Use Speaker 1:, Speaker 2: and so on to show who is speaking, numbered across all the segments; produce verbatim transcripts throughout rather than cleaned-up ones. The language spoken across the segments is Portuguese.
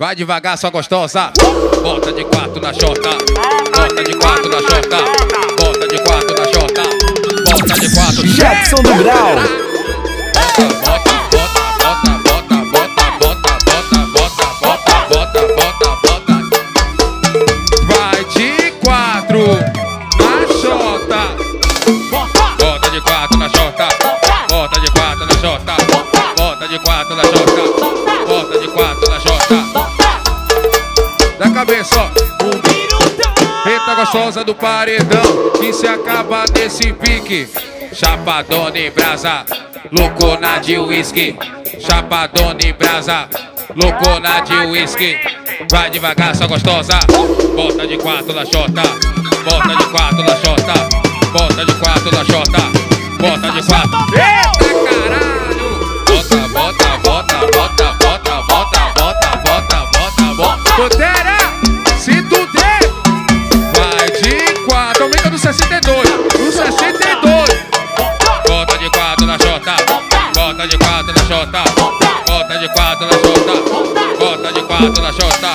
Speaker 1: Vai devagar, só gostosa. Bota de quatro na chota. Bota de quatro na chota. Bota de quatro na chota. Bota de quatro.
Speaker 2: Jackson do Grau.
Speaker 1: Bota, bota, bota, bota, bota, bota, bota, bota, bota, bota, bota. Vai de quatro na chota. Bota de quatro na chota. Bota de quatro na chota. Bota de quatro na chota. Bota de quatro na chota. Da cabeça, ó. Eita gostosa do paredão, que se acaba nesse pique. Chapadona em brasa, loucona de whisky. Chapadona em brasa, loucona de whisky. Vai devagar, só gostosa. Bota de quatro na chota. Bota de quatro na chota. Bota de quatro na chota. Bota de quatro. Eita caralho! Bota, bota, bota, bota, bota, bota, bota, bota, bota, bota. Pantera, se tu der, vai de quatro. Aumenta no sessenta e dois. No sessenta e dois. Bota de quatro na chota. Bota de quatro na chota. Bota de quatro na chota. Bota de quatro na chota.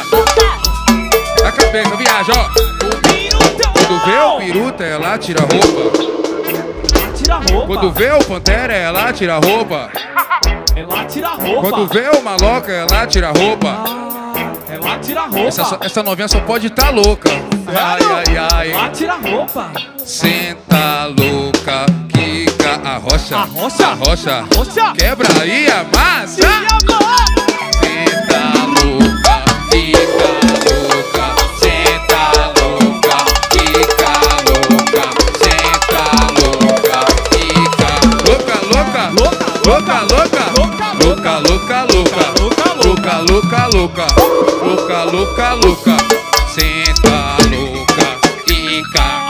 Speaker 1: A cabeça viaja, ó. Quando vê o piruta, ela tira a roupa.
Speaker 2: Tira a roupa.
Speaker 1: Quando vê o pantera, ela tira a roupa.
Speaker 2: Ela tira a roupa.
Speaker 1: Quando vê o maloca, ela tira a roupa.
Speaker 2: Ah, ela tira a roupa.
Speaker 1: Essa, essa novinha só pode estar tá louca. Ai, ai, ai.
Speaker 2: Ela tira a roupa.
Speaker 1: Senta louca, quica a rocha.
Speaker 2: A rocha.
Speaker 1: A rocha.
Speaker 2: A rocha.
Speaker 1: Quebra e amassa.
Speaker 2: E amassa.
Speaker 1: Senta louca, quica louca. Senta louca, quica louca. Senta louca, quica. Louca, louca.
Speaker 2: Louca.
Speaker 1: Louca, louca. Louca, louca, louca. Louca, louca, louca. Louca, louca, louca. Senta louca, quica.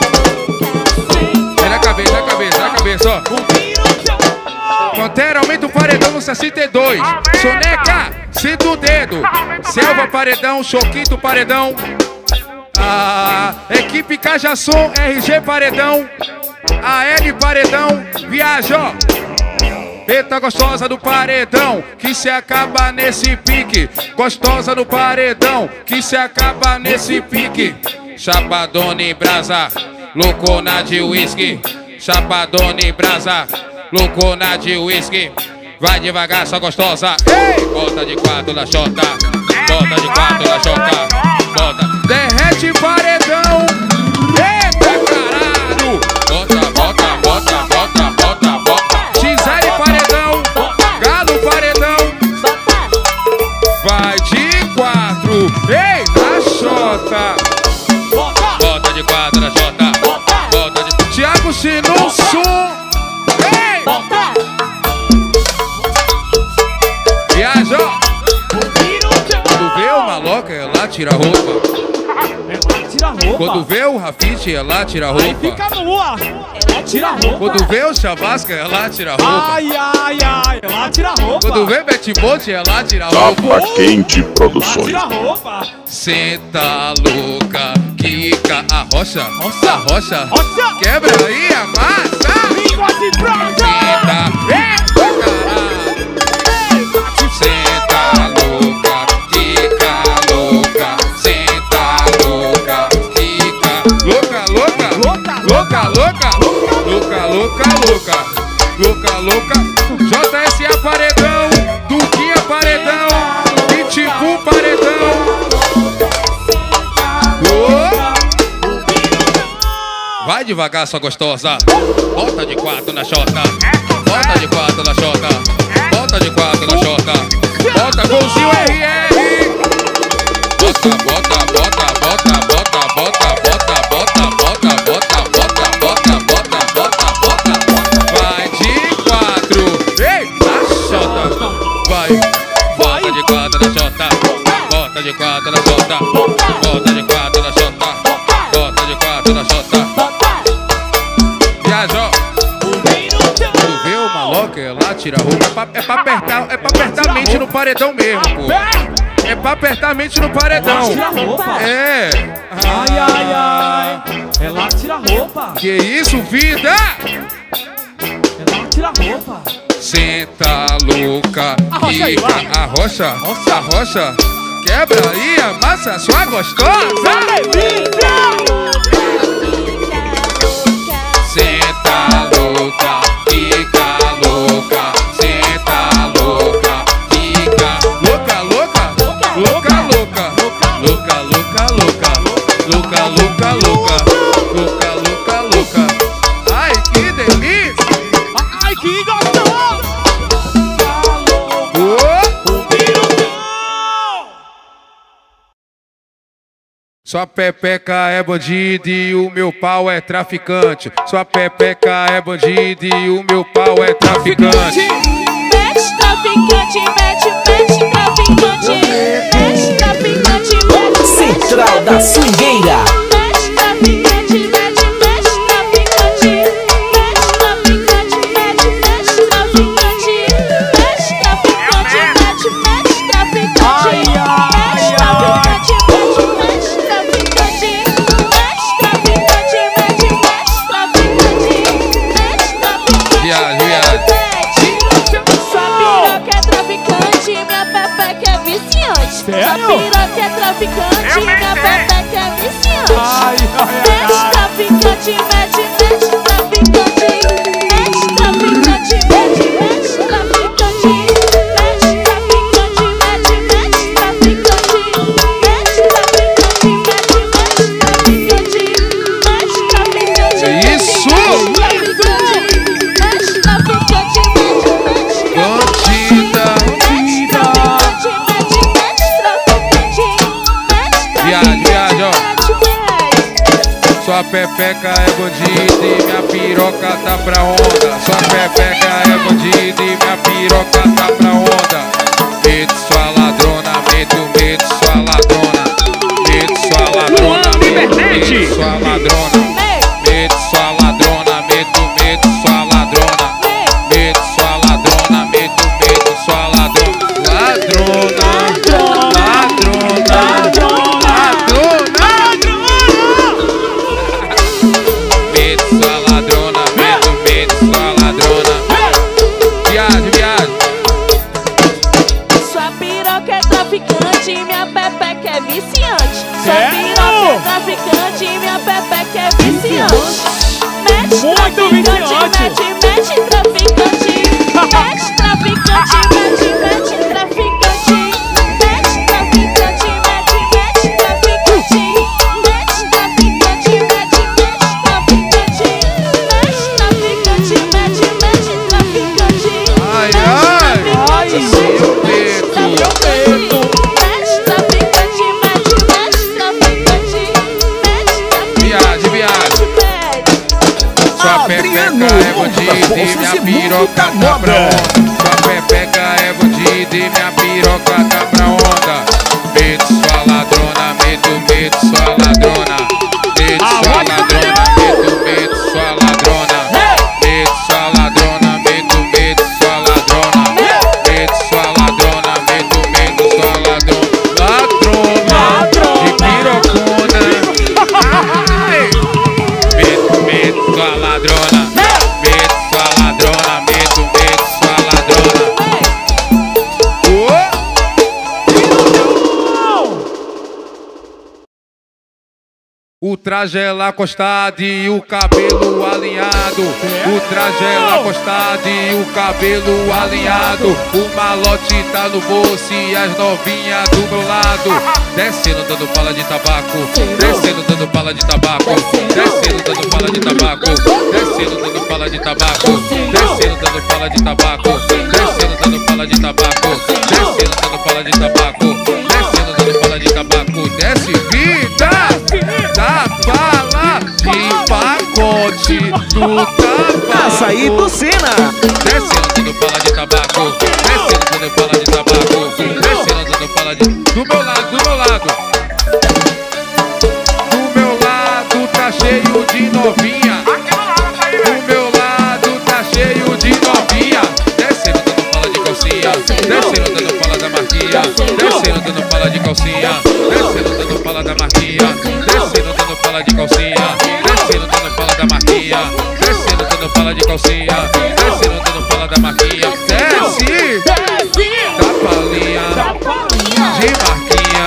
Speaker 1: Vem na cabeça, na cabeça, na cabeça, ó. Pantera, aumenta o paredão no sessenta e dois. Soneca, sinta o dedo. Selva, paredão. Choquito, paredão. Ah, equipe Cajasson, R G, paredão. A L, paredão. Viaja, ó. Eita gostosa do paredão, que se acaba nesse pique. Gostosa do paredão, que se acaba nesse pique. Chapadona em brasa, loucona de whisky. Chapadona em brasa, loucona de whisky. Vai devagar, só gostosa. Ei! Bota de quatro na chota. Bota de quatro na chota. Bota. Derrete paredão. Eita caralho. Bota, bota, bota, bota, bota, bota. X L paredão. Galo paredão. Vai de quatro. Ei, na chota. Bota de quatro na chota. Bota de... Thiago Sinunço. Ei! Viaja. Quando vê o maloca, ela tira a roupa.
Speaker 2: Ela tira a roupa.
Speaker 1: Quando vê o Rafite, ela tira a roupa.
Speaker 2: Aí fica nua. Ela tira a roupa.
Speaker 1: Quando vê o Chavasca, ela tira a roupa.
Speaker 2: Ai, ai, ai. Ela tira a roupa.
Speaker 1: Quando vê Betty Bolt, ela tira a roupa.
Speaker 3: Tapa Quente
Speaker 2: Ela
Speaker 3: Produções.
Speaker 2: tira a roupa.
Speaker 1: Senta louca, quica a rocha.
Speaker 2: Rocha.
Speaker 1: A rocha.
Speaker 2: Rocha.
Speaker 1: Quebra aí, amassa.
Speaker 2: Língua de prata.
Speaker 1: Senta. Eita, caralho. Senta louca, quica louca. Senta louca, quica. Louca, louca.
Speaker 2: Louca.
Speaker 1: Louca, louca. Louca, louca, louca. Louca, louca. J S A paredão. Duquinha paredão. Pitbull paredão. Oh. Vai devagar, sua gostosa. Bota de quatro na chota. Bota de quatro na chota. Bota de quatro na chota. Bota golzinho R R. Bota, bota, bota, bota, bota, bota, bota, bota, bota, bota, bota, bota, bota, bota, bota. Vai de quatro. Ei, na chota. Vai. Bota de quatro na chota. Bota de quatro na chota. Bota de quatro na chota. Bota de quatro na chota. Viajou. Quando vê o maloca, ela tira a roupa. É pra, é pra apertar, é pra apertar a mente no paredão mesmo, pô. É pra apertar a mente no paredão.
Speaker 2: Ela tira a roupa.
Speaker 1: É.
Speaker 2: Ai, ai, ai. Ela tira a roupa.
Speaker 1: Que isso, vida?
Speaker 2: Ela tira a roupa.
Speaker 1: Senta louca,
Speaker 2: A rocha aí,
Speaker 1: quica
Speaker 2: vai.
Speaker 1: a rocha,
Speaker 2: Rocha.
Speaker 1: a rocha, quebra e amassa sua gostosa. Senta louca, fica louca, senta louca, fica louca, louca, louca, louca, louca, louca, louca, louca, louca, louca, louca, louca, louca. Ai, que delícia!
Speaker 2: Ai, que gostoso!
Speaker 1: Sua pepeca é bandida e o meu pau é traficante. Sua pepeca é bandida e o meu pau é traficante.
Speaker 3: Mete traficante, mete, mete traficante. Mete traficante, mete.
Speaker 4: Central da Swingueira.
Speaker 3: Mete traficante, mete, mete traficante. Mete traficante, mete, mete traficante. Mete traficante, mete, mete traficante.
Speaker 2: Ai, ai,
Speaker 3: Mete traficante, mete, mete traficante. Mete traficante, mete, mete traficante. Mete traficante.
Speaker 1: Viado, viado.
Speaker 3: Sua piroca é traficante, minha pepeca é viciante. Sua
Speaker 2: Sério?
Speaker 3: piroca é traficante, minha pepeca é viciante.
Speaker 2: Ai, ai,
Speaker 3: Mete
Speaker 2: ai,
Speaker 3: traficante, mete, mete traficante. Mete traficante, mete, mete traficante. Mete traficante, mete, mete traficante. Mete traficante, mete, mete traficante. Mete traficante,
Speaker 1: É
Speaker 3: mete,
Speaker 1: isso?
Speaker 3: mete traficante. Mete traficante, mete, mete
Speaker 1: Bandida.
Speaker 3: traficante. Mete, mete traficante. Mete
Speaker 1: Viado, viado, ó.
Speaker 3: traficante.
Speaker 1: Sua pepeca é bandida e minha piroca tá pra onda. Sua pepeca é bandida e minha piroca tá pra onda. Medo sua ladrona, medo, medo sua ladrona. Medo sua ladrona, medo, medo sua ladrona. Medo sua ladrona, medo, medo sua ladrona. Medo sua ladrona, medo, medo sua ladrona. Ladrona, ladrona, ladrona. Medo sua ladrona, medo, medo sua ladrona. Viado, viado.
Speaker 3: Sua piroca é traficante, minha pepeca é viciante. Sua
Speaker 2: Sério?
Speaker 3: piroca é traficante, minha pepeca é viciante. Mete
Speaker 2: Muito
Speaker 3: traficante,
Speaker 2: viciante.
Speaker 3: mete, mete traficante. Mete traficante, mete, mete traficante. Mete traficante, mete, mete traficante. Mete traficante, mete, mete traficante. Mete traficante, mete, mete traficante.
Speaker 1: Ai,
Speaker 3: Mete
Speaker 1: ai.
Speaker 3: traficante,
Speaker 1: Seu
Speaker 3: mete,
Speaker 1: peito.
Speaker 2: Meu peito.
Speaker 3: Mete traficante, mete, mete traficante. Mete traficante,
Speaker 1: Viado, viado.
Speaker 3: mete.
Speaker 1: Sua
Speaker 4: Adriano,
Speaker 1: pepeca é bandida e
Speaker 4: Bolsas
Speaker 1: minha
Speaker 4: e
Speaker 1: piroca
Speaker 4: muita
Speaker 1: tá pra
Speaker 4: obra.
Speaker 1: onda. Sua pepeca é bandida e minha piroca tá pra onda. Medo sua ladrona, medo, medo sua ladrona. Medo
Speaker 2: Ah,
Speaker 1: sua
Speaker 2: vai,
Speaker 1: ladrona, medo, medo sua ladrona. Medo sua ladrona, medo, medo sua ladrona. Medo sua ladrona, medo, medo sua ladrona. Ladrona de pirocona. Ai. Medo, medo sua ladrona. Medo sua ladrona, medo, medo sua ladrona. O traje é lá acostado e o cabelo alinhado. O traje é lá acostado e o cabelo alinhado. O malote tá no bolso e as novinhas do meu lado. Descendo dando bala de tabaco. Descendo dando bala de tabaco. Descendo dando bala de tabaco. Descendo dando bala de tabaco. Descendo dando bala de tabaco. Descendo dando bala de tabaco. Descendo dando bala de tabaco. Descendo dando bala de tabaco. Desce vida. Da bala de pacote do tabaco.
Speaker 4: Açaí do Sena.
Speaker 1: Descendo dando bala de tabaco. Descendo dando bala de tabaco. Descendo dando bala de... Do meu lado, do meu lado. Do meu lado tá cheio de novinha. Do meu lado tá cheio de novinha. Descendo dando bala de calcinha. Descendo dando bala da marquinha. Descendo dando bala de calcinha. Descendo dando bala da marquinha. Descendo dando bala de calcinha. Descendo dando bala da marquinha. Descendo dando bala de calcinha. Descendo dando bala da marquinha. Desce
Speaker 3: Desce
Speaker 1: da palinha
Speaker 3: da palinha
Speaker 1: de marquinha.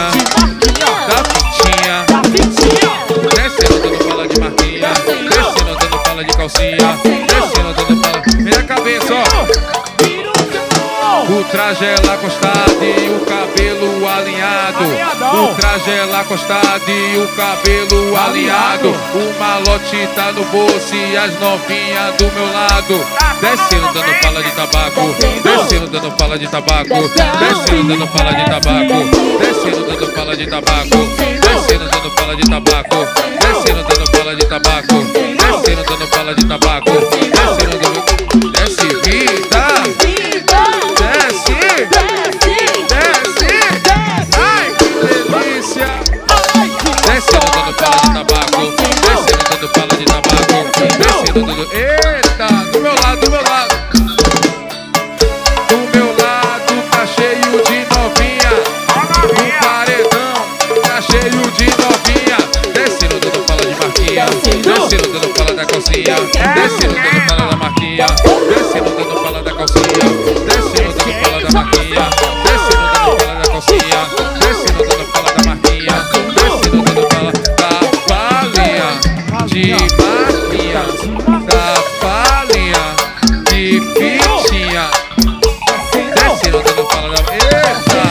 Speaker 1: traje ela acostada e o cabelo alinhado. O traje ela acostada e o cabelo alinhado. O malote tá no bolso e as novinhas do meu lado. Descendo dando fala de tabaco, descendo dando fala de tabaco, descendo dando fala de tabaco, descendo dando fala de tabaco, descendo dando fala de tabaco, descendo dando fala de tabaco, descendo dando fala de tabaco, descendo dando desce vida, desce, desce, ai que delícia, descendo dando fala de tabaco, descendo dando fala de tabaco, descendo dando eita, do meu lado, do meu lado, do meu lado tá cheio de novinha, no paredão tá cheio de novinha, descendo dando fala de marquinha, descendo dando fala da calcinha, descendo dando fala da marquinha, descendo dando fala da calcinha, descendo dando fala da marquinha, descendo dando fala da calcinha, descendo dando fala da marquinha, descendo dando fala da falinha, de marquinha, da falinha, de fitinha, descendo dando fala da eita,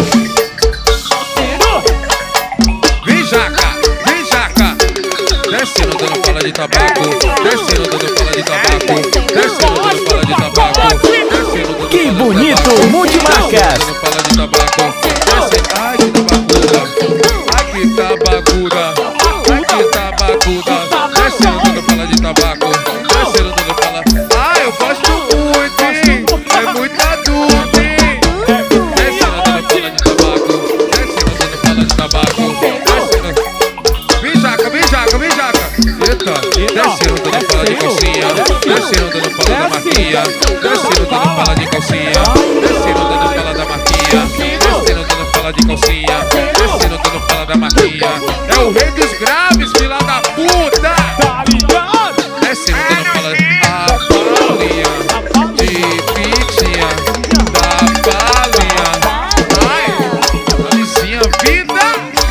Speaker 1: vem jaca, vem jaca, descendo dando fala de tabaco, descendo dando fala de tabaco, descendo dando fala de tabaco, descendo dando
Speaker 4: Que bonito, multimarcas.
Speaker 1: dando fala de tabaco, descendo, ai que tabacuda, ai que tabacuda, ai que tabacuda, descendo dando fala de tabaco, descendo dando fala, ai eu gosto muito, hein, é muito adulto, hein, descendo dando fala de tabaco, descendo dando fala de tabaco, descendo, vem jaca, vem jaca, vem jaca, eita, descendo dando fala de calcinha, descendo dando fala da marquinha, descendo dando fala de calcinha, descendo dando fala da marquinha, descendo dando fala de calcinha, descendo dando fala da marquinha, é o rei dos graves, filha da puta,
Speaker 2: Tá ligado?
Speaker 1: descendo dando fala a falinha, de fitinha, da falinha, ai, Alicinha, vida,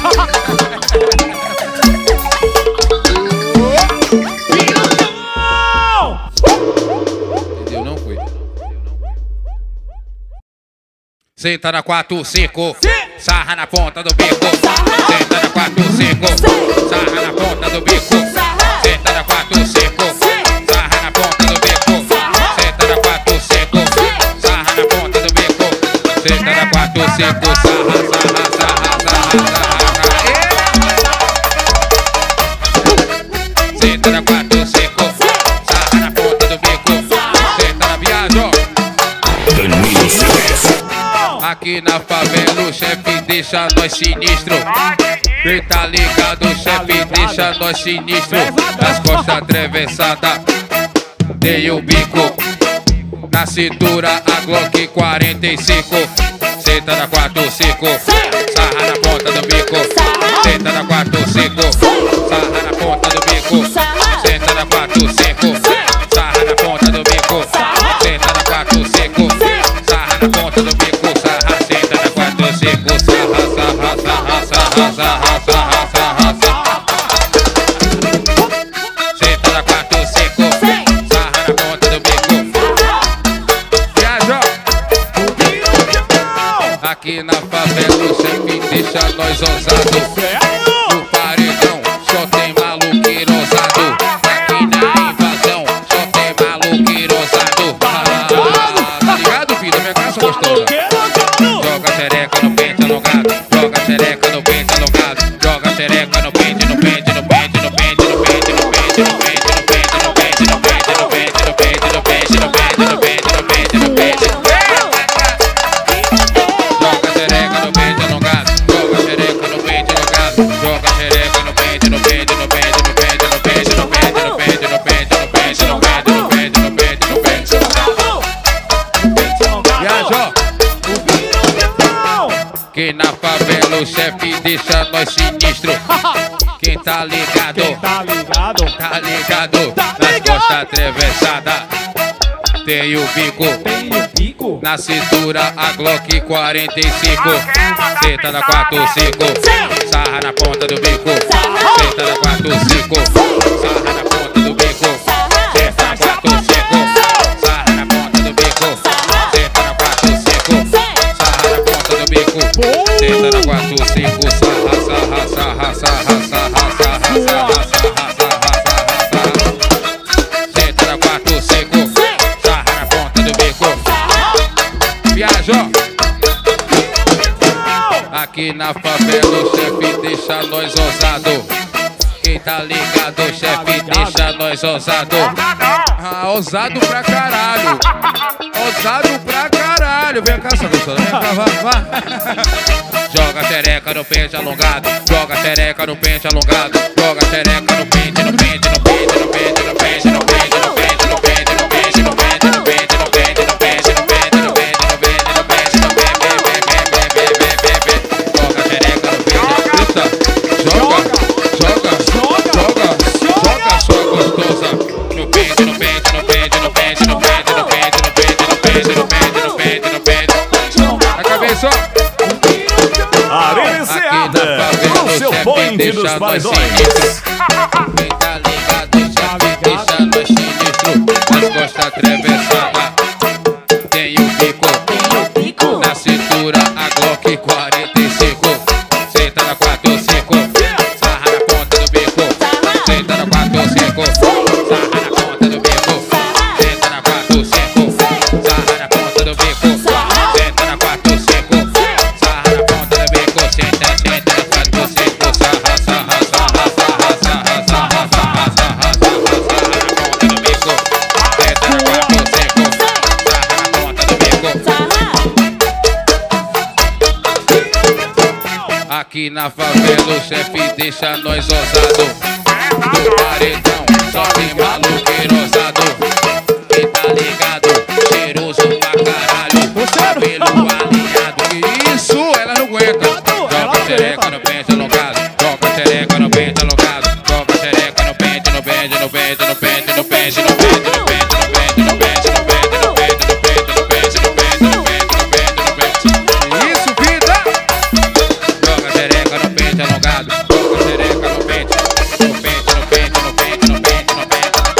Speaker 1: entendeu não, foi? Senta na quatro, cinco, sarra na ponta do bico. Senta na quatro, cinco, sarra na ponta do bico. Senta na quatro, cinco, sarra na ponta do bico. Senta na quatro, cinco, sarra na ponta do bico. Senta na quatro, cinco, sarra, sarra, sarra, sarra, sarra. Senta na quatro, cinco, sarra na ponta do bico. Senta na viagem, ó. Aqui na favela o chefe deixa nós sinistro. Quem tá ligado, o chefe deixa nós sinistro. Nas costas atravessadas tem o bico. Na cintura a Glock quarenta e cinco. Senta na quatro, cinco, sarra na ponta do bico. Senta na quatro, cinco, sarra na ponta do bico. Senta na quatro, cinco, sarra na ponta do bico. Senta na quatro, cinco, sarra na ponta do bico. Sarra, senta na quatro, cinco, sarra, sarra, sarra, sarra, sarra, sarra, sarra, sarra. Senta na quatro, cinco, sarra na ponta do bico. Viajou! Aqui na favela o chefe deixa nós ousados. No paredão só tem maluqueiro ousado. Aqui na invasão só tem maluqueiro ousado. Ah, tá ligado, filho? Minha casa gostosa. Joga xereca no pente alongado. Joga xereca no pente alongado. Joga xereca no pente, no pente, no pente, no pente, no pente, no pente, no pente, no pente, no pente, no pente, no pente, no pente, no pente, no pente, no pente, no pente, no pente. Joga xereca no pente alongado. Joga xereca no pente alongado. Joga xereca no pente, no pente, no pente, no pente, no pente, no pente, no pente, no pente, no pente, no pente, no pente, no pente, no pente. Viajou! Que na favela o chefe deixa nós sinistro. Quem tá ligado,
Speaker 2: Tá ligado?
Speaker 1: tá ligado. Nas costas atravessadas tem o bico.
Speaker 2: Tem o pico.
Speaker 1: Na cintura a Glock quarenta e cinco. Senta na quatro, cinco, sarra na ponta do bico. Senta na quatro, cinco, sarra na ponta do bico. Senta na quatro, cinco, sarra na ponta do bico. Senta na quatro, cinco, Aqui na favela o chefe deixa nós ousado. Quem tá ligado, o chefe deixa nós ousado. Ah, ousado pra caralho. Ousado pra caralho. Vem cá, essa gostosa. Vem cá, vai, vai. Joga xereca no pente alongado. Joga xereca no pente alongado. Joga xereca no pente, no pente, no pente, no pente, no pente, no pente, no pente, no pente, no pente, no pente, no pente, no pente, no pente, no pente, no pente, no pente, no pente, no pente, joga xereca no pente. Joga, joga, joga, joga sua gostosa. No pente, no pente, no pente, no pente, no pente, no pente, no pente, no pente, no pente, no pente, no pente. Na cabeça, ó.
Speaker 4: Arenseada, o seu point dos paredões.
Speaker 1: Quem tá ligado já me deixa no sinistro. Nas costas atravessadas tem o bico. Na cintura a Glock quarenta e cinco. Senta na quatro cinco, sarra na ponta do bico. Senta na quatro cinco, sarra na ponta do bico. Senta na quatro cinco, sarra na ponta do bico. Senta na quatro cinco, sarra na ponta do bico. Senta, senta na quatro cinco, sarra, sarra, sarra, sarra, sarra, sarra, sarra, sarra, sarra na ponta do bico. Senta na quatro cinco, sarra na ponta do bico. Aqui na favela o chefe deixa nós ousado. Do paredão só tem maluqueiro ousado. Quem tá ligado, cheiroso pra caralho. Cabelo alinhado. Que isso, ela não aguenta. Joga xereca no pente alongado. Joga xereca no pente alongado. Joga xereca no pente, no pente, no pente, no pente, no pente, no pente, no pente, no pente, no pente, no pente, no pente, no pente, no pente, no pente, no pente, no pente, no pente. Isso, vida! Joga xereca no pente alongado. Joga xereca no pente. No pente, no pente, no pente, no pente, no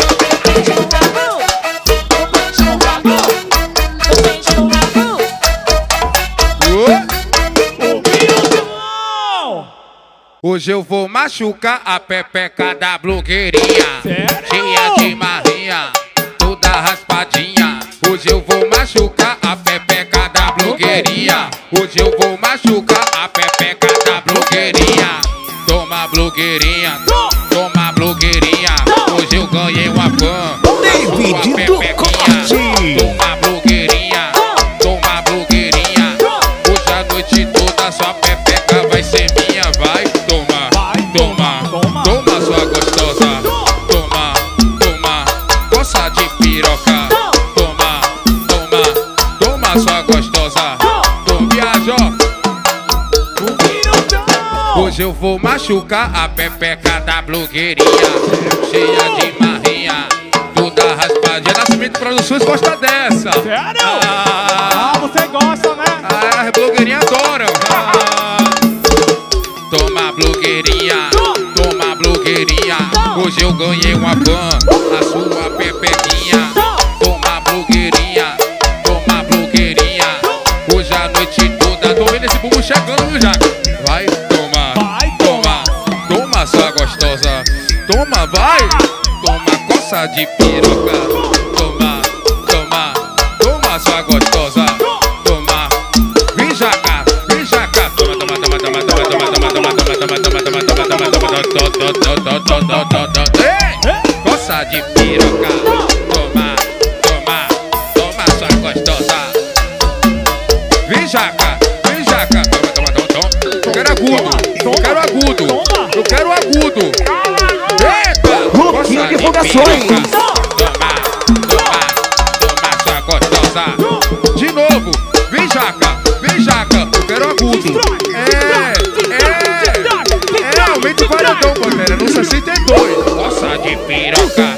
Speaker 1: pente. Hoje eu vou machucar a pepeca da blogueirinha. Cheia de marrinha, toda raspadinha. Hoje eu vou machucar a pepeca da blogueirinha. Hoje eu vou machucar a pepeca da blogueirinha. Toma blogueirinha, toma blogueirinha. Hoje eu ganhei uma fã.
Speaker 4: David do Corte.
Speaker 1: Toma blogueirinha, toma blogueirinha. Hoje a noite toda sua pepeca vai ser minha. Vai, toma, toma, toma sua gostosa. Toma, toma, gosta de piroca. Toma, toma, toma sua gostosa. Toma, viajó. Hoje eu vou machucar a pepeca da blogueirinha. Cheia de marrinha, toda raspadinha. Nascimento Produções gosta dessa.
Speaker 2: Sério?
Speaker 1: Ah,
Speaker 2: Ah, você gosta, né?
Speaker 1: ah, as blogueirinhas adoram. Ah, toma blogueirinha, toma blogueirinha. Hoje eu ganhei uma fã, a sua pepequinha. Toma blogueirinha, toma blogueirinha. Hoje a noite toda, tô vendo esse bumbum chegando já. Vai, toma,
Speaker 2: Vai,
Speaker 1: toma, toma sua gostosa. Toma, vai, toma coça de piroca. Toma, toma, toma sua gostosa. Toma, vem jaca, vem jaca. Toma, toma, toma, toma, toma, toma, toma, toma, toma, toma, toma, toma, toma, toma, toma, toma, toma. Ei, coça de piroca. Toma, toma, toma sua gostosa. Vem jaca, vem jaca. Toma, toma, toma, toma. Eu quero agudo, eu quero agudo, eu quero agudo. Eita,
Speaker 4: Louquinho Divulgações.
Speaker 1: Toma, toma, toma sua gostosa. De novo, vem jaca, vem jaca. Eu quero agudo. É, é, é, aumenta o paredão, galera, no sessenta e dois. Coça de piroca.